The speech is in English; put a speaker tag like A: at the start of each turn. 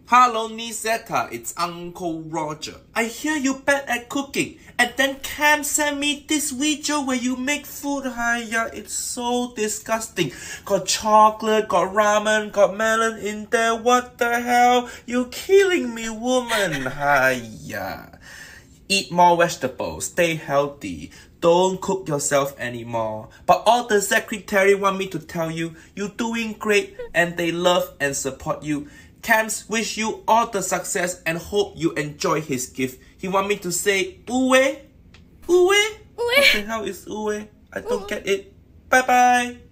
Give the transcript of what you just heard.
A: Hello, Zeta, it's Uncle Roger. I hear you bad at cooking, and then Cam sent me this video where you make food. Hiya, it's so disgusting. Got chocolate, got ramen, got melon in there. What the hell? You're killing me, woman. Hiya. Eat more vegetables, stay healthy. Don't cook yourself anymore. But all the secretary want me to tell you, you're doing great and they love and support you. Camps wish you all the success and hope you enjoy his gift. He want me to say, Uwe? Uwe? What the hell is Uwe? I don't get it. Bye bye.